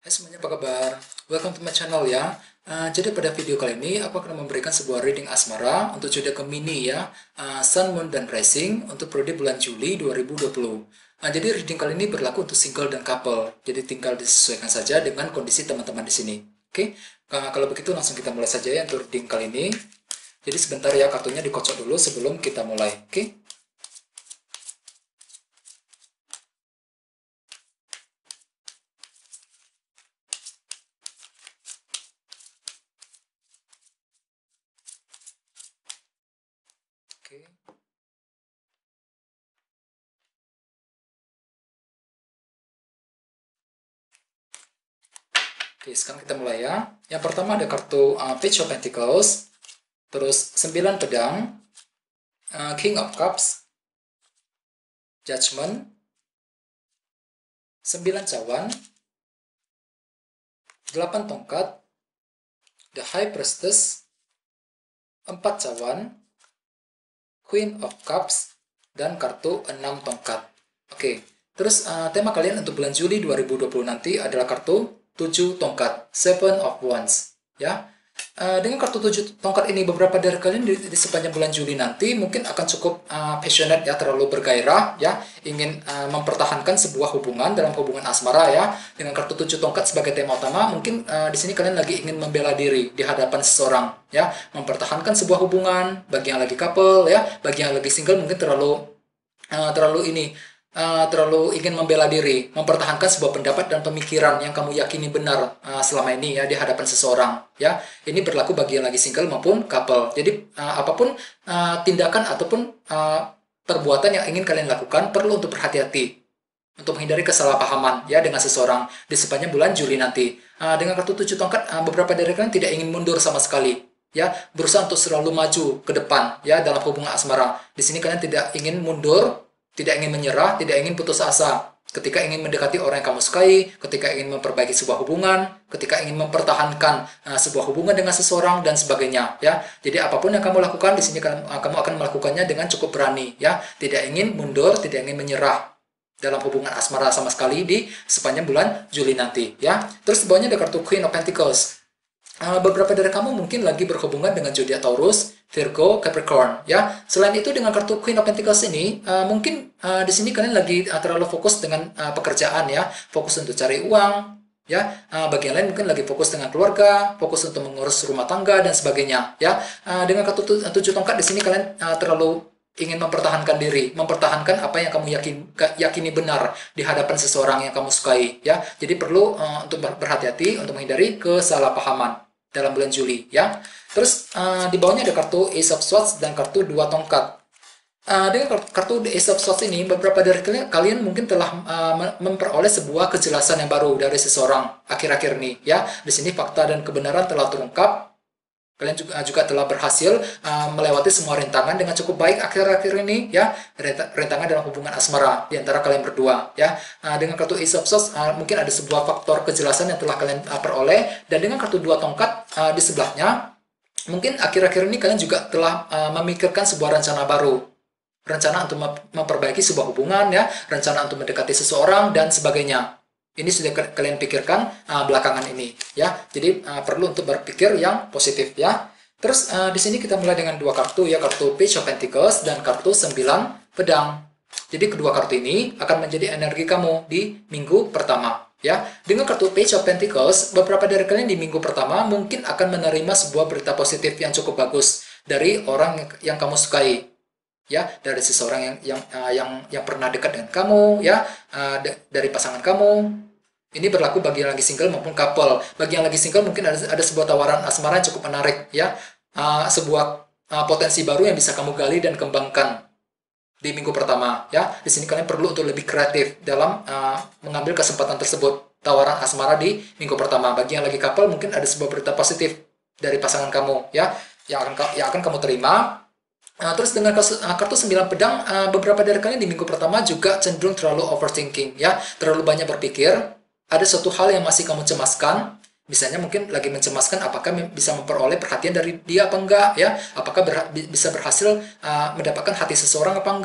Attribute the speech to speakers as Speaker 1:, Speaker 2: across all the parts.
Speaker 1: Hai semuanya, apa kabar? Welcome to my channel ya. Jadi pada video kali ini aku akan memberikan sebuah reading asmara untuk zodiak Gemini ya, Sun, Moon, dan Rising untuk periode bulan Juli 2020. Jadi reading kali ini berlaku untuk single dan couple. Jadi tinggal disesuaikan saja dengan kondisi teman-teman di sini. Oke, kalau begitu langsung kita mulai saja ya untuk reading kali ini. Jadi sebentar ya, kartunya dikocok dulu sebelum kita mulai. Oke. Oke. Oke, sekarang kita mulai ya. Yang pertama ada kartu Page of Pentacles, terus 9 pedang, King of Cups, Judgment, 9 cawan, 8 tongkat, The High Priestess, 4 cawan, Queen of Cups, dan kartu 6 tongkat. Oke, terus tema kalian untuk bulan Juli 2020 nanti adalah kartu 7 tongkat, Seven of Wands. Ya, dengan kartu 7 tongkat ini, beberapa dari kalian di sepanjang bulan Juli nanti mungkin akan cukup passionate ya, terlalu bergairah ya, ingin mempertahankan sebuah hubungan dalam hubungan asmara ya. Dengan kartu 7 tongkat sebagai tema utama, mungkin di sini kalian lagi ingin membela diri di hadapan seseorang ya, mempertahankan sebuah hubungan. Bagi yang lagi couple ya, bagi yang lagi single mungkin terlalu ingin membela diri, mempertahankan sebuah pendapat dan pemikiran yang kamu yakini benar selama ini ya di hadapan seseorang ya. Ini berlaku bagi yang lagi single maupun couple. Jadi apapun tindakan ataupun perbuatan yang ingin kalian lakukan perlu untuk berhati-hati untuk menghindari kesalahpahaman ya dengan seseorang di sepanjang bulan Juli nanti. Dengan kartu 7 tongkat, beberapa dari kalian tidak ingin mundur sama sekali ya, berusaha untuk selalu maju ke depan ya dalam hubungan asmara. Di sini kalian tidak ingin mundur, tidak ingin menyerah, tidak ingin putus asa ketika ingin mendekati orang yang kamu sukai, ketika ingin memperbaiki sebuah hubungan, ketika ingin mempertahankan sebuah hubungan dengan seseorang dan sebagainya ya. Jadi apapun yang kamu lakukan di sini kamu akan melakukannya dengan cukup berani ya, tidak ingin mundur, tidak ingin menyerah dalam hubungan asmara sama sekali di sepanjang bulan Juli nanti ya. Terus di bawahnya ada kartu Queen of Pentacles. Beberapa dari kamu mungkin lagi berhubungan dengan zodiak Taurus, Virgo, Capricorn ya. Selain itu dengan kartu Queen of Pentacles ini mungkin di sini kalian lagi terlalu fokus dengan pekerjaan ya, fokus untuk cari uang ya. Bagi yang lain mungkin lagi fokus dengan keluarga, fokus untuk mengurus rumah tangga dan sebagainya ya. Dengan kartu 7 tongkat di sini kalian terlalu ingin mempertahankan diri, mempertahankan apa yang kamu yakini benar di hadapan seseorang yang kamu sukai ya. Jadi perlu untuk berhati-hati untuk menghindari kesalahpahaman dalam bulan Juli ya. Terus di bawahnya ada kartu Ace of Swords dan kartu 2 tongkat. Dengan kartu Ace of Swords ini, beberapa dari kalian mungkin telah memperoleh sebuah kejelasan yang baru dari seseorang akhir-akhir ini ya. Di sini fakta dan kebenaran telah terungkap. Kalian juga telah berhasil melewati semua rintangan dengan cukup baik akhir-akhir ini ya, rintangan dalam hubungan asmara di antara kalian berdua ya. Dengan kartu Ace of Swords mungkin ada sebuah faktor kejelasan yang telah kalian peroleh, dan dengan kartu 2 tongkat di sebelahnya mungkin akhir-akhir ini kalian juga telah memikirkan sebuah rencana baru, rencana untuk memperbaiki sebuah hubungan ya, rencana untuk mendekati seseorang dan sebagainya. Ini sudah kalian pikirkan belakangan ini ya. Jadi perlu untuk berpikir yang positif ya. Terus di sini kita mulai dengan 2 kartu ya, kartu Page of Pentacles dan kartu 9 pedang. Jadi kedua kartu ini akan menjadi energi kamu di minggu pertama ya. Dengan kartu Page of Pentacles, beberapa dari kalian di minggu pertama mungkin akan menerima sebuah berita positif yang cukup bagus dari orang yang kamu sukai ya, dari seseorang yang pernah dekat dengan kamu ya, dari pasangan kamu. Ini berlaku bagi yang lagi single maupun couple. Bagi yang lagi single mungkin ada sebuah tawaran asmara yang cukup menarik ya, sebuah potensi baru yang bisa kamu gali dan kembangkan di minggu pertama ya. Di sini kalian perlu untuk lebih kreatif dalam mengambil kesempatan tersebut, tawaran asmara di minggu pertama. Bagi yang lagi couple mungkin ada sebuah berita positif dari pasangan kamu ya, yang akan kamu terima. Terus dengan kartu 9 pedang, beberapa dari kalian di minggu pertama juga cenderung terlalu overthinking ya, terlalu banyak berpikir. Ada suatu hal yang masih kamu cemaskan, misalnya mungkin lagi mencemaskan apakah bisa memperoleh perhatian dari dia apa enggak ya, apakah bisa berhasil mendapatkan hati seseorang apa enggak.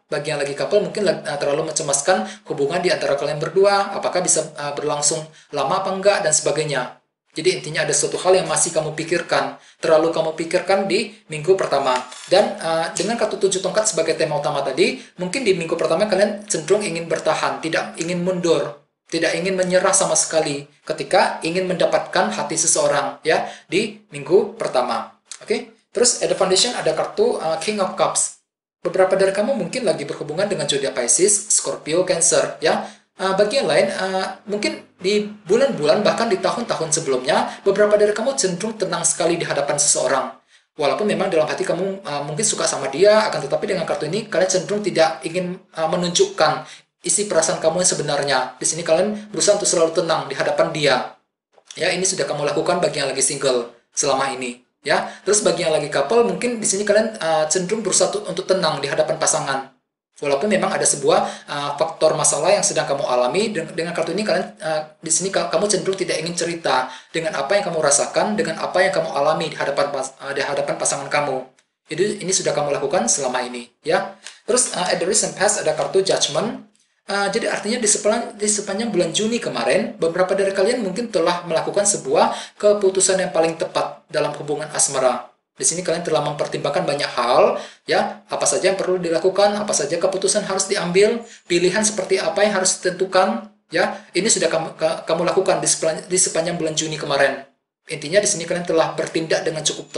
Speaker 1: bagi yang lagi couple mungkin terlalu mencemaskan hubungan di antara kalian berdua, apakah bisa berlangsung lama apa enggak, dan sebagainya. Jadi intinya ada suatu hal yang masih kamu pikirkan, terlalu kamu pikirkan di minggu pertama. Dan dengan kartu 7 tongkat sebagai tema utama tadi, mungkin di minggu pertama kalian cenderung ingin bertahan, tidak ingin mundur, tidak ingin menyerah sama sekali ketika ingin mendapatkan hati seseorang ya di minggu pertama. Oke? Terus at the foundation ada kartu King of Cups. Beberapa dari kamu mungkin lagi berhubungan dengan zodiak Pisces, Scorpio, Cancer ya. Bagi yang lain, mungkin di bulan-bulan bahkan di tahun-tahun sebelumnya, beberapa dari kamu cenderung tenang sekali di hadapan seseorang. Walaupun memang dalam hati kamu mungkin suka sama dia, akan tetapi dengan kartu ini kalian cenderung tidak ingin menunjukkan isi perasaan kamu yang sebenarnya. Di sini kalian berusaha untuk selalu tenang di hadapan dia. Ya, ini sudah kamu lakukan bagi yang lagi single selama ini. Ya, terus bagi yang lagi couple, mungkin di sini kalian cenderung berusaha untuk tenang di hadapan pasangan. Walaupun memang ada sebuah faktor masalah yang sedang kamu alami, dengan kartu ini kalian di sini kamu cenderung tidak ingin cerita dengan apa yang kamu rasakan, dengan apa yang kamu alami di hadapan pasangan kamu. Ini sudah kamu lakukan selama ini, ya. Terus at the recent past ada kartu Judgment. Jadi artinya di sepanjang bulan Juni kemarin, beberapa dari kalian mungkin telah melakukan sebuah keputusan yang paling tepat dalam hubungan asmara. Di sini kalian telah mempertimbangkan banyak hal, ya, apa saja yang perlu dilakukan, apa saja keputusan harus diambil, pilihan seperti apa yang harus ditentukan, ya. Ini sudah kamu lakukan di sepanjang bulan Juni kemarin. Intinya di sini kalian telah bertindak dengan cukup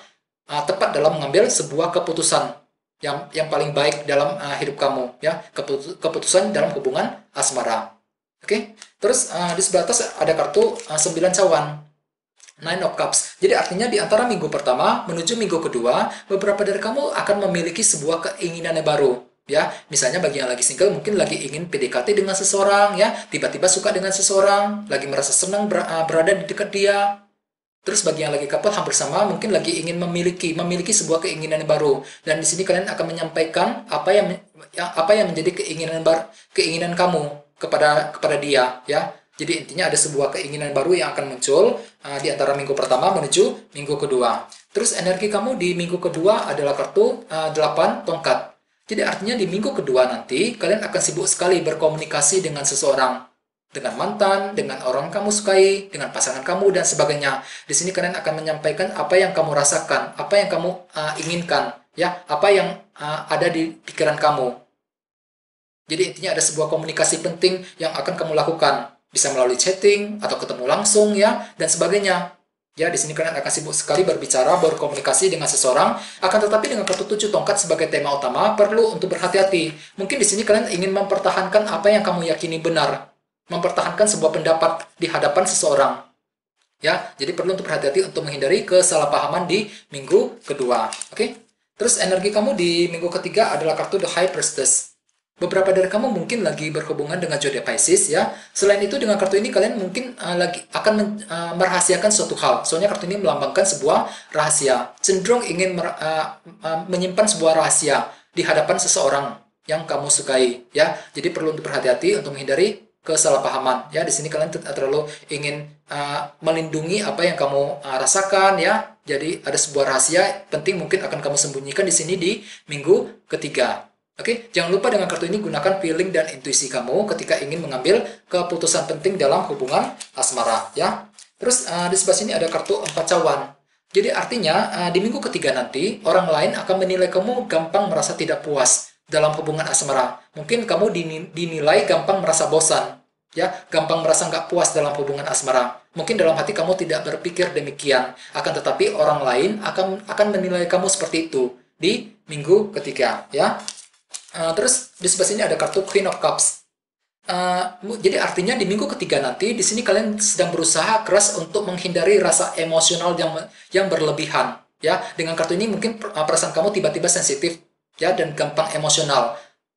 Speaker 1: tepat dalam mengambil sebuah keputusan yang paling baik dalam hidup kamu, ya, keputusan dalam hubungan asmara. Oke. Terus di sebelah atas ada kartu 9 cawan. Nine of Cups. Jadi artinya di antara minggu pertama menuju minggu kedua, beberapa dari kamu akan memiliki sebuah keinginan yang baru. Ya, misalnya bagi yang lagi single mungkin lagi ingin PDKT dengan seseorang, ya, tiba-tiba suka dengan seseorang, lagi merasa senang berada di dekat dia. Terus bagi yang lagi couple hampir sama, mungkin lagi ingin memiliki sebuah keinginan yang baru. Dan di sini kalian akan menyampaikan apa yang menjadi keinginan kamu kepada dia, ya. Jadi intinya ada sebuah keinginan baru yang akan muncul di antara minggu pertama menuju minggu kedua. Terus energi kamu di minggu kedua adalah kartu 8 tongkat. Jadi artinya di minggu kedua nanti kalian akan sibuk sekali berkomunikasi dengan seseorang. Dengan mantan, dengan orang kamu sukai, dengan pasangan kamu, dan sebagainya. Di sini kalian akan menyampaikan apa yang kamu rasakan, apa yang kamu inginkan, ya, apa yang ada di pikiran kamu. Jadi intinya ada sebuah komunikasi penting yang akan kamu lakukan. Bisa melalui chatting atau ketemu langsung, ya, dan sebagainya. Ya, di sini kalian akan sibuk sekali berbicara, berkomunikasi dengan seseorang. Akan tetapi dengan kartu 7 tongkat sebagai tema utama perlu untuk berhati-hati. Mungkin di sini kalian ingin mempertahankan apa yang kamu yakini benar, mempertahankan sebuah pendapat di hadapan seseorang. Ya, jadi perlu untuk berhati-hati untuk menghindari kesalahpahaman di minggu kedua. Oke? Terus energi kamu di minggu ketiga adalah kartu The High Priestess. Beberapa dari kamu mungkin lagi berhubungan dengan zodiak Pisces, ya. Selain itu dengan kartu ini kalian mungkin lagi akan merahasiakan suatu hal. Soalnya kartu ini melambangkan sebuah rahasia. Cenderung ingin menyimpan sebuah rahasia di hadapan seseorang yang kamu sukai, ya. Jadi perlu untuk berhati-hati untuk menghindari kesalahpahaman, ya. Di sini kalian terlalu ingin melindungi apa yang kamu rasakan, ya. Jadi ada sebuah rahasia penting mungkin akan kamu sembunyikan di sini di minggu ketiga. Oke, jangan lupa dengan kartu ini gunakan feeling dan intuisi kamu ketika ingin mengambil keputusan penting dalam hubungan asmara, ya. Terus di sebelah sini ada kartu 4 cawan. Jadi artinya di minggu ketiga nanti orang lain akan menilai kamu gampang merasa tidak puas dalam hubungan asmara. Mungkin kamu dinilai gampang merasa bosan, ya, gampang merasa nggak puas dalam hubungan asmara. Mungkin dalam hati kamu tidak berpikir demikian, akan tetapi orang lain akan menilai kamu seperti itu di minggu ketiga, ya. Terus di sebelah sini ada kartu Queen of Cups. Jadi artinya di minggu ketiga nanti di sini kalian sedang berusaha keras untuk menghindari rasa emosional yang berlebihan, ya. Dengan kartu ini mungkin perasaan kamu tiba-tiba sensitif, ya, dan gampang emosional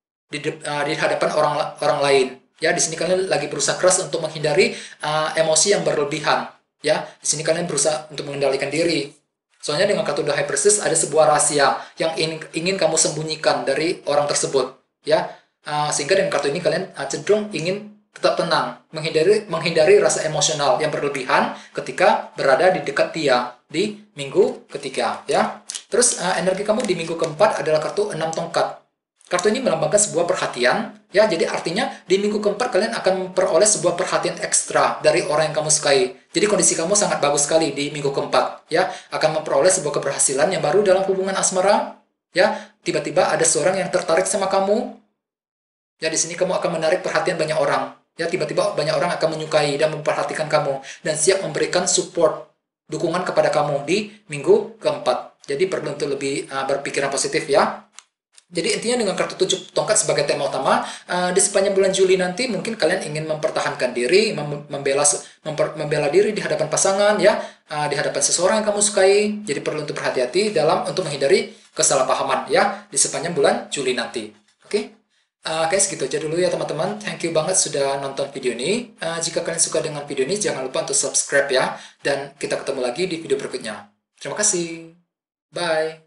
Speaker 1: di hadapan orang lain, ya. Di sini kalian lagi berusaha keras untuk menghindari emosi yang berlebihan, ya. Di sini kalian berusaha untuk mengendalikan diri. Soalnya dengan kartu The High Priestess ada sebuah rahasia yang ingin kamu sembunyikan dari orang tersebut, ya. Sehingga dengan kartu ini kalian cenderung ingin tetap tenang, menghindari rasa emosional yang berlebihan ketika berada di dekat dia di minggu ketiga, ya. Terus energi kamu di minggu keempat adalah kartu 6 tongkat. Kartu ini melambangkan sebuah perhatian, ya. Jadi artinya di minggu keempat kalian akan memperoleh sebuah perhatian ekstra dari orang yang kamu sukai. Jadi kondisi kamu sangat bagus sekali di minggu keempat, ya. Akan memperoleh sebuah keberhasilan yang baru dalam hubungan asmara, ya. Tiba-tiba ada seorang yang tertarik sama kamu. Ya, di sini kamu akan menarik perhatian banyak orang. Ya, tiba-tiba banyak orang akan menyukai dan memperhatikan kamu dan siap memberikan support, dukungan kepada kamu di minggu keempat. Jadi perlu untuk lebih berpikiran positif, ya. Jadi intinya dengan kartu 7 tongkat sebagai tema utama, di sepanjang bulan Juli nanti mungkin kalian ingin mempertahankan diri, membela diri di hadapan pasangan, ya, di hadapan seseorang yang kamu sukai. Jadi perlu untuk berhati-hati dalam untuk menghindari kesalahpahaman, ya, di sepanjang bulan Juli nanti. Oke? Oke, segitu aja dulu ya teman-teman. Thank you banget sudah nonton video ini. Jika kalian suka dengan video ini, jangan lupa untuk subscribe ya. Dan kita ketemu lagi di video berikutnya. Terima kasih. Bye.